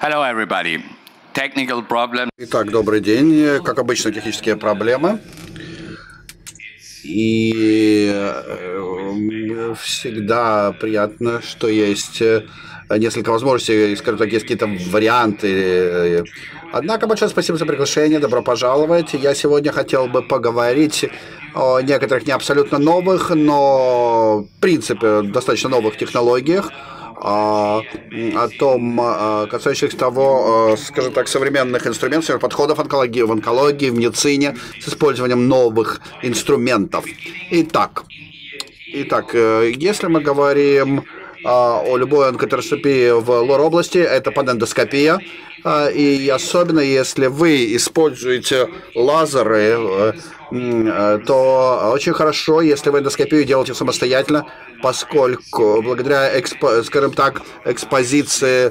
Hello, everybody. Technical problem. Итак, добрый день. Как обычно, технические проблемы. И всегда приятно, что есть несколько возможностей, скажем так, есть какие-то варианты. Однако, большое спасибо за приглашение, добро пожаловать. Я сегодня хотел бы поговорить о некоторых не абсолютно новых, но в принципе достаточно новых технологиях, о том, касающихся того, скажем так, современных инструментов, подходов в онкологии, в медицине с использованием новых инструментов. Итак, если мы говорим о любой онкотерапии в лор-области, это панэндоскопия. И особенно если вы используете лазеры, то очень хорошо, если вы эндоскопию делаете самостоятельно, поскольку благодаря, скажем так, экспозиции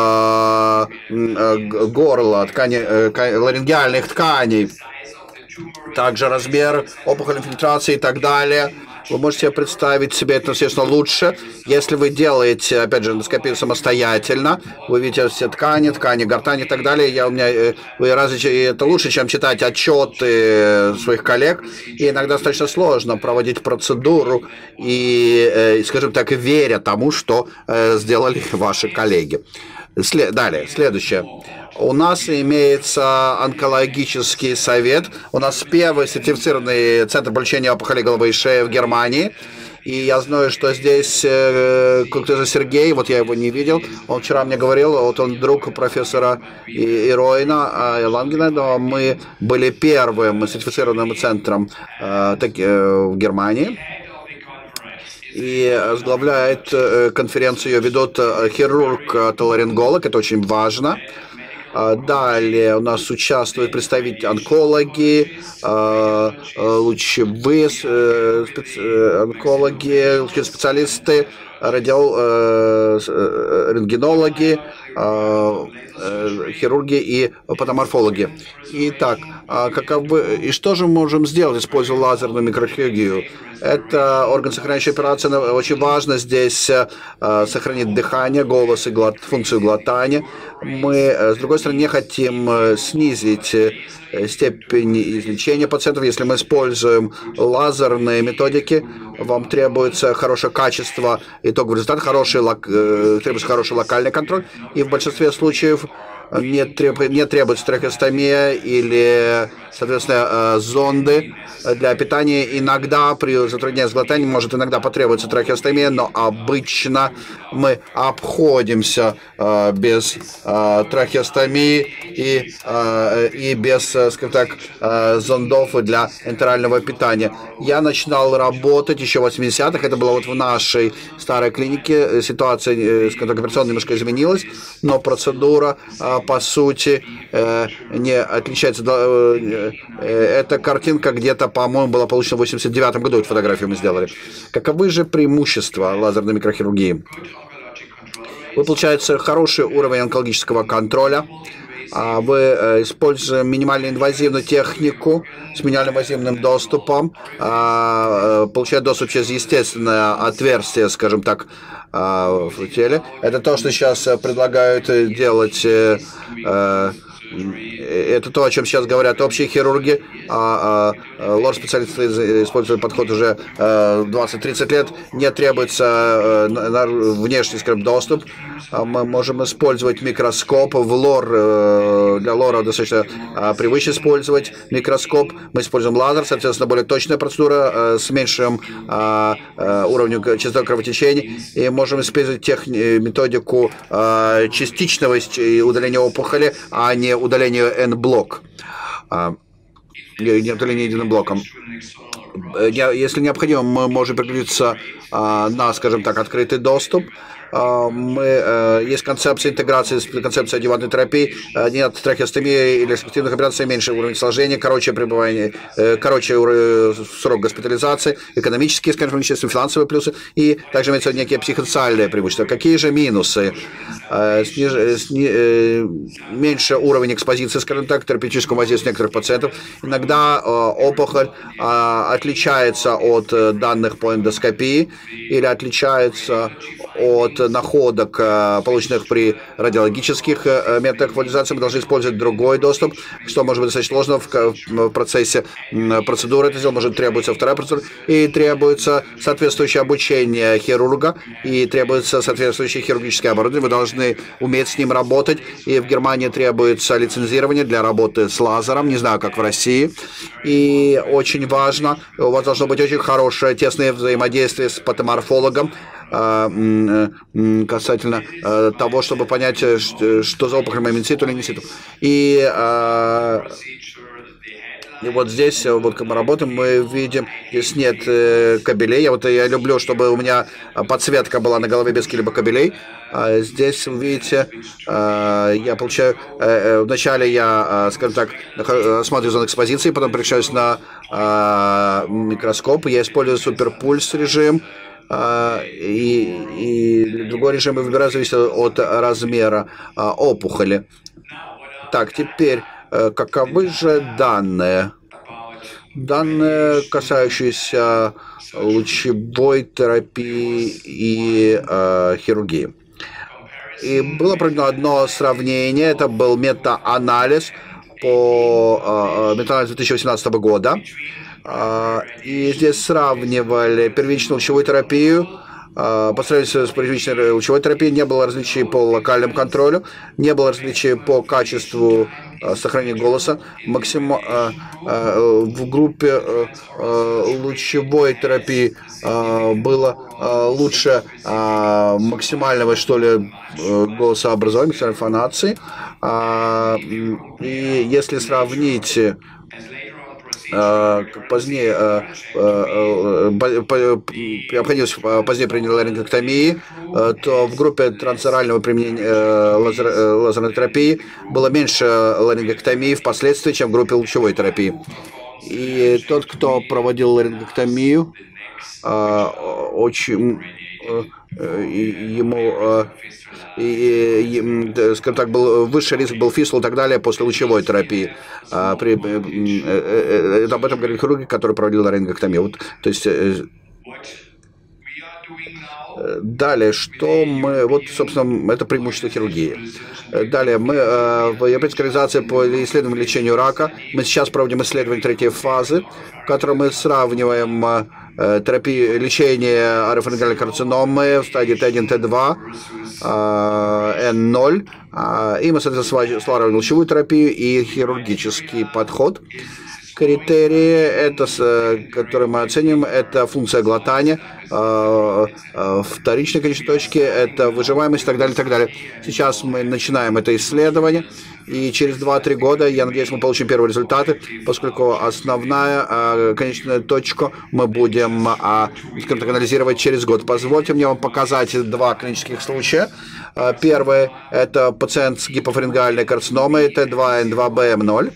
горла, ларингеальных тканей, также размер опухоли, инфильтрации и так далее, вы можете представить себе это, естественно, лучше, если вы делаете, опять же, эндоскопию самостоятельно, вы видите все ткани, гортань и так далее. Это лучше, чем читать отчеты своих коллег, и иногда достаточно сложно проводить процедуру и, скажем так, веря тому, что сделали ваши коллеги. Далее, следующее. У нас имеется онкологический совет. У нас первый сертифицированный центр лечения опухолей головы и шеи в Германии. И я знаю, что здесь кто-то Сергей, вот я его не видел, он вчера мне говорил, вот он друг профессора Ироина Лангена, но мы были первым сертифицированным центром в Германии. И возглавляет конференцию, ее ведут хирург-отоларинголог, это очень важно. Далее у нас участвуют представители онкологи, лучевые онкологи, лучевые специалисты, рентгенологи, хирурги и патоморфологи. Итак, и что же мы можем сделать, используя лазерную микрохирургию? Это органосохраняющая операция, очень важно здесь сохранить дыхание, голос и функцию глотания. Мы, с другой стороны, не хотим снизить степень излечения пациентов. Если мы используем лазерные методики, вам требуется хорошее качество итоговый результат, требуется хороший локальный контроль, и в большинстве случаев не требуется трахеостомия или, соответственно, зонды для питания. Иногда при затруднении с глотанием может иногда потребоваться трахеостомия, но обычно мы обходимся без трахеостомии и без, скажем так, зондов для энтерального питания. Я начинал работать еще в 80-х, это было вот в нашей старой клинике. Ситуация, скажем так, операционно немножко изменилась, но процедура по сути не отличается. Эта картинка где-то, по-моему, была получена в 89 году. Эту фотографию мы сделали. Каковы же преимущества лазерной микрохирургии? Вы получаете хороший уровень онкологического контроля. Вы используете минимально инвазивную технику с минимально инвазивным доступом, получает доступ через естественное отверстие, скажем так, в теле. Это то, что сейчас предлагают делать. Это то, о чем сейчас говорят общие хирурги. Лор-специалисты используют подход уже 20-30 лет. Не требуется внешний, скажем, доступ. Мы можем использовать микроскоп. Для лора достаточно привычно использовать микроскоп. Мы используем лазер, соответственно, более точная процедура с меньшим уровнем частоты кровотечения. И можем использовать методику частичного удаления опухоли, а не удаление N-блок, не удаление единым блоком. Если необходимо, мы можем переключиться на, скажем так, открытый доступ. Есть концепция интеграции с концепцией адъювантной терапии. Нет трахеостомии или эффективных операций, меньше уровень сложения, короче срок госпитализации, экономические, скажем, финансовые плюсы, и также имеются некие психосоциальные преимущества. Какие же минусы? Меньше уровень экспозиции, скажем так, терапевтического воздействия некоторых пациентов. Иногда опухоль отличается от данных по эндоскопии или отличается от находок, полученных при радиологических методах валидизации. Мы должны использовать другой доступ, что может быть достаточно сложно в процессе процедуры. Это может требуется вторая процедура, и требуется соответствующее обучение хирурга, и требуется соответствующее хирургическое оборудование. Вы должны уметь с ним работать, и в Германии требуется лицензирование для работы с лазером, не знаю, как в России. И очень важно, у вас должно быть очень хорошее, тесное взаимодействие с патоморфологом, касательно того, чтобы понять, что за опухоль маминциту или инситу. И вот здесь, вот как мы работаем, мы видим, здесь нет кабелей. Я люблю, чтобы у меня подсветка была на голове без каких-либо кабелей. Здесь, вы видите, я получаю... Вначале я, скажем так, смотрю зону экспозиции, потом переключаюсь на микроскоп. Я использую суперпульс режим. И другой режим я выбираю, зависит от размера опухоли. Так, теперь, каковы же данные? Данные, касающиеся лучевой терапии и хирургии. И было проведено одно сравнение, это был метаанализ по метаанализу 2018 года. И здесь сравнивали первичную лучевую терапию. По сравнению с первичной лучевой терапией не было различий по локальному контролю, не было различий по качеству сохранения голоса. В группе лучевой терапии было лучше максимального, что ли, голосообразования, максимальной фонации. И если сравнить позднее необходимость позднее применения ларингектомии, то в группе трансорального применения лазерной терапии было меньше ларингектомии впоследствии, чем в группе лучевой терапии. И тот, кто проводил ларингектомию, очень ему, скажем так, был высший риск, был фистул и так далее после лучевой терапии. Об этом говорили хирурги, которые проводили ларингектомию. Вот, то есть, далее, что мы... Вот, собственно, это преимущество хирургии. Далее, мы в Европейской организации по исследованию и лечению рака, мы сейчас проводим исследование третьей фазы, в котором мы сравниваем терапию, лечение орофарингеальной карциномы в стадии Т1, Т2, Н0, и мы, соответственно, сравниваем лучевую терапию и хирургический подход. Критерии, которые мы оценим, это функция глотания, вторичные конечные точки, это выживаемость и так далее, и так далее. Сейчас мы начинаем это исследование, и через 2-3 года, я надеюсь, мы получим первые результаты, поскольку основная конечная точка мы будем, скажем так, анализировать через год. Позвольте мне вам показать два клинических случая. Первый – это пациент с гипофарингеальной карциномой Т2, Н2Б, М0.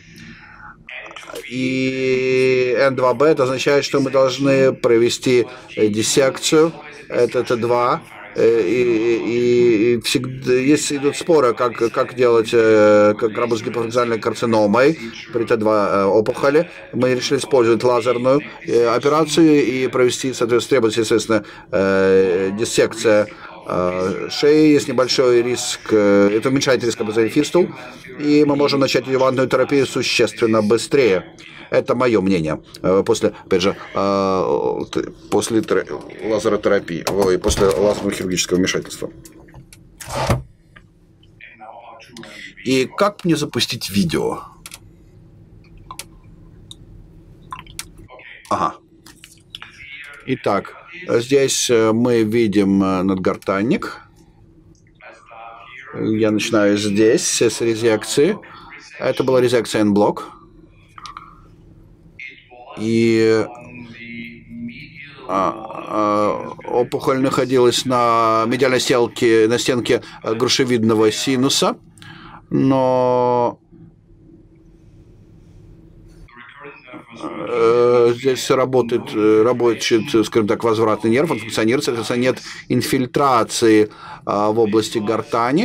И Н2Б это означает, что мы должны провести диссекцию, это Т2, и всегда, если идут споры, как делать, как работать с гипофарингеальной карциномой при Т2 опухоли, мы решили использовать лазерную операцию и провести, соответственно, требуется, естественно, диссекция шеи, есть небольшой риск, это уменьшает риск образования фистул, и мы можем начать адъювантную терапию существенно быстрее. Это мое мнение. После, опять же, после лазеротерапии, после лазерного хирургического вмешательства. И как мне запустить видео? Ага. Итак, здесь мы видим надгортанник. Я начинаю здесь с резекции. Это была резекция N-блок. И опухоль находилась на медиальной стенке грушевидного синуса, но здесь работает, скажем так, возвратный нерв, он функционирует, соответственно, нет инфильтрации в области гортани,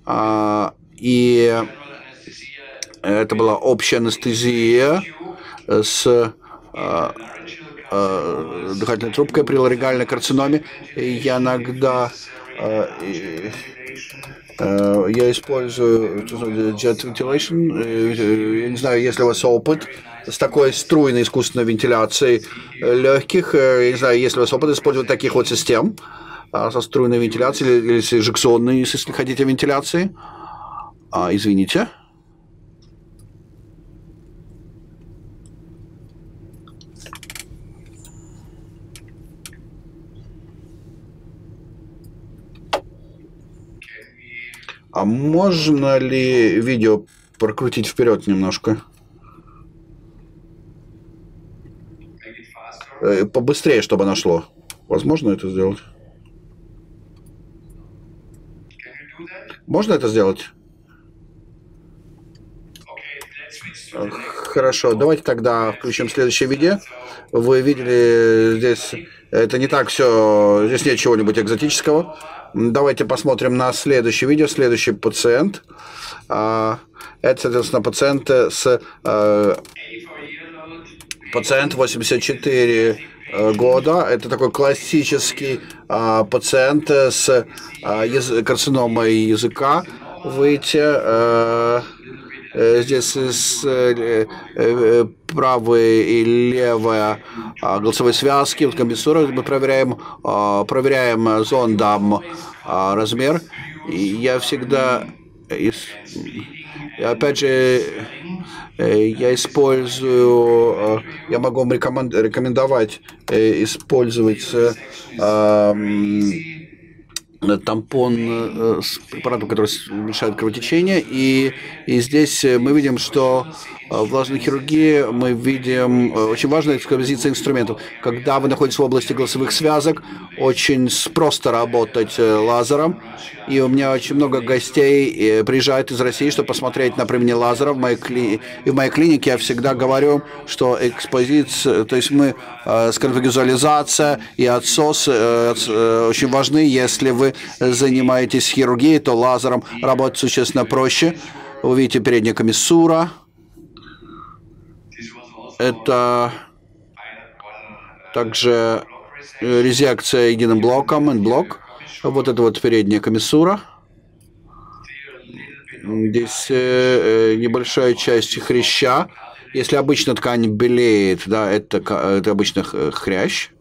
и это была общая анестезия с дыхательной трубкой при ларингеальной карциноме. Я иногда Я использую Jet Ventilation. Я не знаю, если у вас опыт с такой струйной искусственной вентиляцией легких. Я не знаю, если у вас опыт использовать таких вот систем со струйной вентиляцией или с эжекционной, если хотите, вентиляции. Извините. А можно ли видео прокрутить вперед немножко? Побыстрее, чтобы оно шло. Возможно это сделать? Можно это сделать? Хорошо, давайте тогда включим следующее видео. Вы видели здесь, это не так все, здесь нет чего-нибудь экзотического. Давайте посмотрим на следующее видео, следующий пациент. Это, соответственно, пациент 84 года. Это такой классический пациент с карциномой языка. Выйти здесь правая и левая голосовые связки, вот компенсура. Мы проверяем зондом размер. И я всегда, опять же, я использую, я могу вам рекомендовать использовать тампон с препаратом, который уменьшает кровотечение. И здесь мы видим, что в влажной хирургии мы видим очень важная экспозиция инструментов. Когда вы находитесь в области голосовых связок, очень просто работать лазером. И у меня очень много гостей приезжают из России, чтобы посмотреть на применение лазера. И в моей клинике я всегда говорю, что экспозиция, то есть мы, скажем так, визуализация и отсос очень важны. Если вы занимаетесь хирургией, то лазером работать существенно проще. Вы видите передняя комиссура. Это также резекция единым блоком, блок. Вот это вот передняя комиссура. Здесь небольшая часть хряща. Если обычно ткань белеет, да, это обычно хрящ.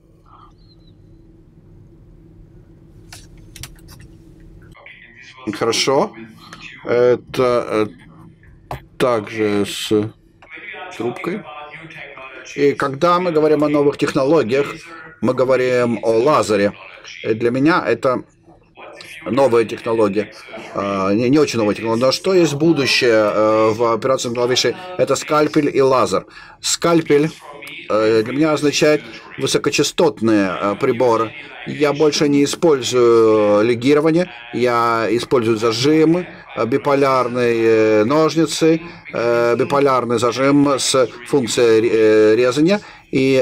Хорошо. Это также с трубкой. И когда мы говорим о новых технологиях, мы говорим о лазере. И для меня это новая технология. Не очень новая технология. Но что есть будущее в операции на голове шеи? Это скальпель и лазер. Скальпель для меня означает высокочастотные приборы. Я больше не использую легирование, я использую зажимы, биполярные ножницы, биполярный зажим с функцией резания. И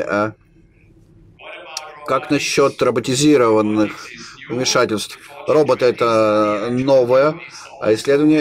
как насчет роботизированных вмешательств? Роботы — это новое исследование,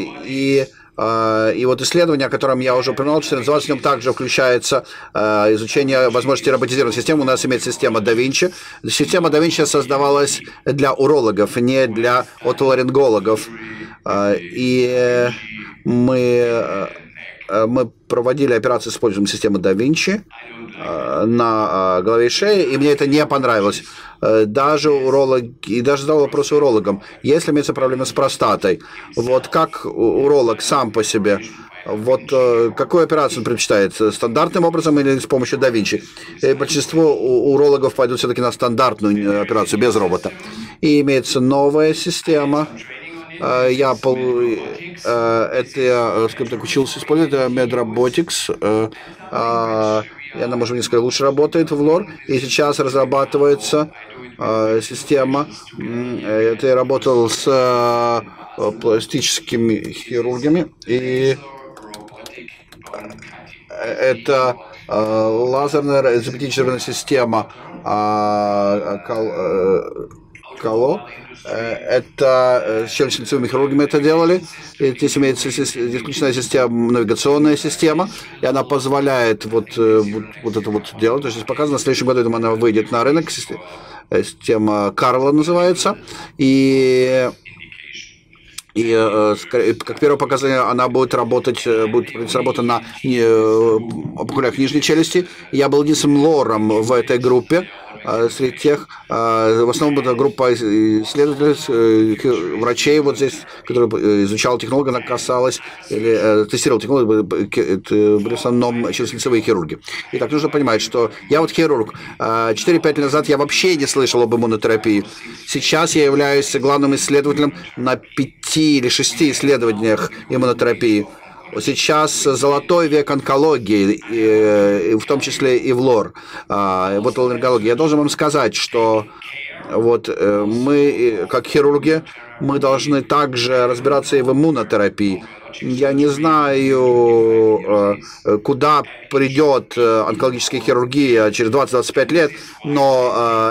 и вот исследование, о котором я уже упоминал, 1420, в нем также включается изучение возможности роботизированной системы. У нас имеется система да Винчи. Система да Винчи создавалась для урологов, не для отоларингологов. И мы проводили операции с использованием системы да Винчи на голове и шее, и мне это не понравилось. Даже урологи, и даже задал вопрос урологам, если имеется проблемы с простатой, вот как уролог сам по себе, вот какую операцию он предпочитает, стандартным образом или с помощью да Винчи? И большинство урологов пойдут все-таки на стандартную операцию без робота. И имеется новая система. Я, скажем так, учился использовать, это Medrobotics. И она, может быть, несколько лучше работает в ЛОР. И сейчас разрабатывается система. Это я работал с пластическими хирургами. И это лазерная изометрическая система КАЛО. Это с челюстно-лицевыми хирургами это делали. И здесь имеется исключительная система, навигационная система, и она позволяет вот это вот делать. То есть здесь показано, в следующем году, я думаю, она выйдет на рынок. система Карла называется. И как первое показание, она будет работа на опухолях нижней челюсти. Я был единственным лором в этой группе. Среди тех, в основном это группа исследователей, врачей вот здесь, которые изучала технологию, она касалась, или тестировала технологию, были в основном челюстно-лицевые хирурги. Итак, нужно понимать, что я вот хирург. 4-5 лет назад я вообще не слышал об иммунотерапии. Сейчас я являюсь главным исследователем на 5 или 6 исследованиях иммунотерапии. Сейчас золотой век онкологии, в том числе и в лор, вот аллергологии. Я должен вам сказать, что вот мы, как хирурги, мы должны также разбираться и в иммунотерапии. Я не знаю, куда придет онкологическая хирургия через 20-25 лет, но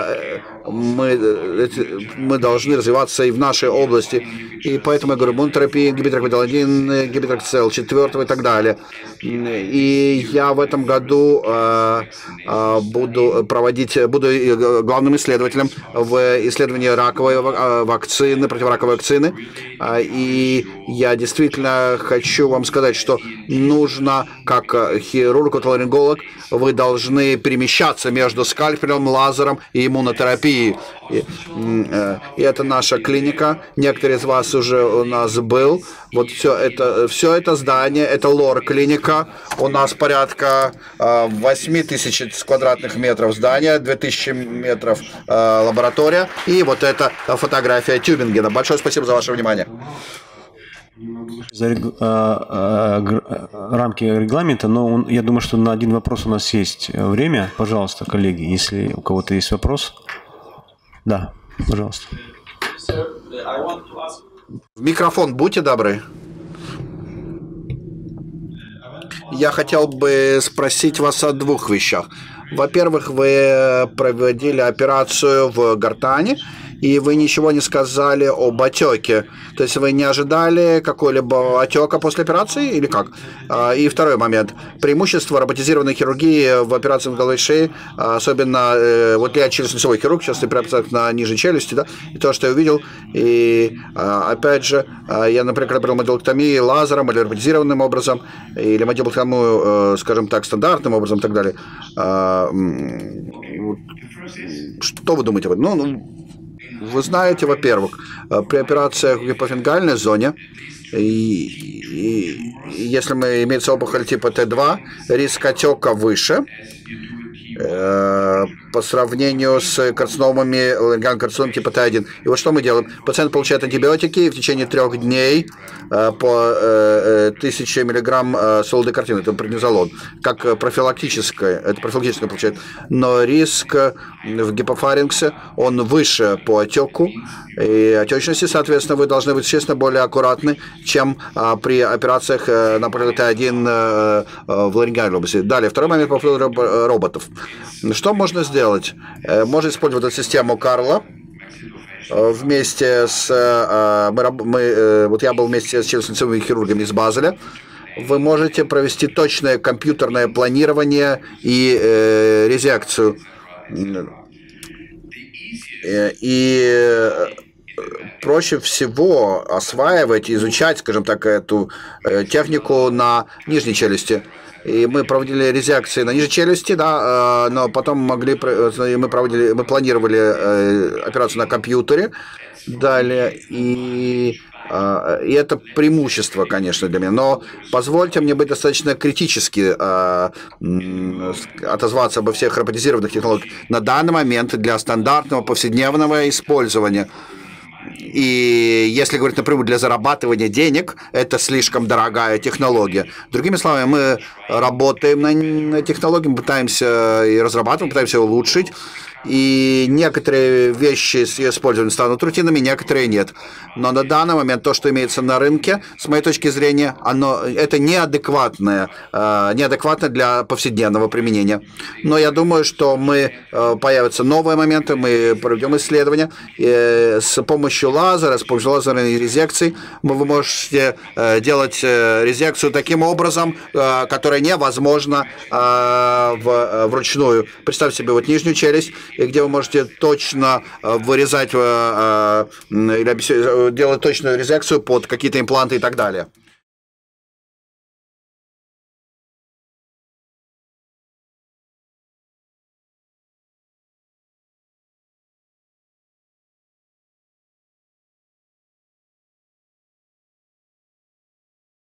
мы должны развиваться и в нашей области. И поэтому я говорю, иммунотерапия, гибидроквидал-1, гибидроксел 4 и так далее. И я в этом году буду главным исследователем в исследовании раковой вакцины, противораковой вакцины. И я действительно хочу вам сказать, что нужно, как хирург-отоларинголог, вы должны перемещаться между скальпелем, лазером и иммунотерапией. И это наша клиника. Некоторые из вас уже у нас был. Вот все это здание, это лор-клиника. У нас порядка 8000 квадратных метров здания, 2000 метров лаборатория. И вот эта фотография Тюбингена. Большое спасибо за ваше внимание. За рамки регламента, но я думаю, что на один вопрос у нас есть время. Пожалуйста, коллеги, если у кого-то есть вопрос. Да, пожалуйста. В микрофон будьте добры. Я хотел бы спросить вас о двух вещах. Во-первых, вы проводили операцию в гортани, и вы ничего не сказали об отеке. То есть вы не ожидали какого-либо отека после операции или как? И второй момент. Преимущество роботизированной хирургии в операции головы и шеи, особенно вот я челюстно-лицевой хирург, сейчас при операциях на нижней челюсти, да, и то, что я увидел, и опять же, я, например, когда провел модулоктомию лазером или роботизированным образом, или модулоктомию, скажем так, стандартным образом и так далее. Что вы думаете об этом? Вы знаете, во-первых, при операциях в гипофингальной зоне, и если мы имеется опухоль типа Т2, риск отека выше по сравнению с карциномами, карциномом типа Т1. И вот что мы делаем? Пациент получает антибиотики, и в течение 3 дней по 1000 миллиграмм солодокартины, это преднизолон, как профилактическое, это профилактическое получает. Но риск в гипофарингсе, он выше по отеку, и отечности, соответственно, вы должны быть, естественно, более аккуратны, чем при операциях, например, Т1 в ларингеальной области. Далее, второй момент по поводу роботов. Что можно сделать? Можно использовать эту систему Карла вместе с... вот я был вместе с челюстно-лицевыми хирургами из Базеля. Вы можете провести точное компьютерное планирование и резекцию. И проще всего осваивать, изучать, скажем так, эту технику на нижней челюсти. И мы проводили резекции на нижней челюсти, да, но потом мы планировали операцию на компьютере далее, и это преимущество, конечно, для меня. Но позвольте мне быть достаточно критически отозваться обо всех роботизированных технологиях. На данный момент для стандартного повседневного использования, и если говорить напрямую для зарабатывания денег, это слишком дорогая технология. Другими словами, мы работаем на технологии, мы пытаемся и разрабатываем, пытаемся улучшить. И некоторые вещи с ее использованием станут рутинными, некоторые нет. Но на данный момент то, что имеется на рынке, с моей точки зрения, это неадекватно для повседневного применения. Но я думаю, что появятся новые моменты, мы проведем исследования. С помощью лазера, с помощью лазерной резекции вы можете делать резекцию таким образом, которая невозможна вручную. Представьте себе вот нижнюю челюсть, и где вы можете точно вырезать или делать точную резекцию под какие-то импланты и так далее.